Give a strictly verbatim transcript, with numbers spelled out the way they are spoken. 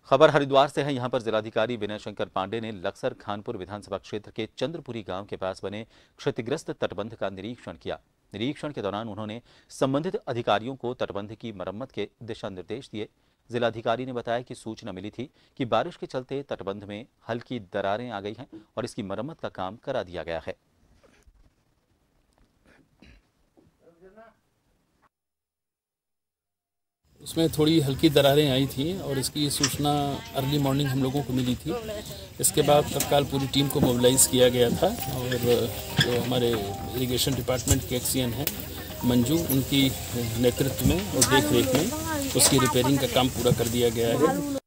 खबर हरिद्वार से है। यहां पर जिलाधिकारी विनय शंकर पांडे ने लक्सर खानपुर विधानसभा क्षेत्र के चंद्रपुरी गांव के पास बने क्षतिग्रस्त तटबंध का निरीक्षण किया। निरीक्षण के दौरान उन्होंने संबंधित अधिकारियों को तटबंध की मरम्मत के दिशा निर्देश दिए। जिलाधिकारी ने बताया कि सूचना मिली थी कि बारिश के चलते तटबंध में हल्की दरारें आ गई हैं और इसकी मरम्मत का काम करा दिया गया है। उसमें थोड़ी हल्की दरारें आई थी और इसकी सूचना अर्ली मॉर्निंग हम लोगों को मिली थी। इसके बाद तत्काल पूरी टीम को मोबिलाइज़ किया गया था और जो हमारे इरिगेशन डिपार्टमेंट के एक्सीएन हैं मंजू, उनकी नेतृत्व में और देख रेख में उसकी रिपेयरिंग का काम पूरा कर दिया गया है।